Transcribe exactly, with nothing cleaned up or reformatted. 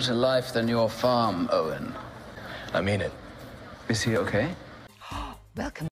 to life than your farm, Owen. I mean it. Is he okay? Welcome.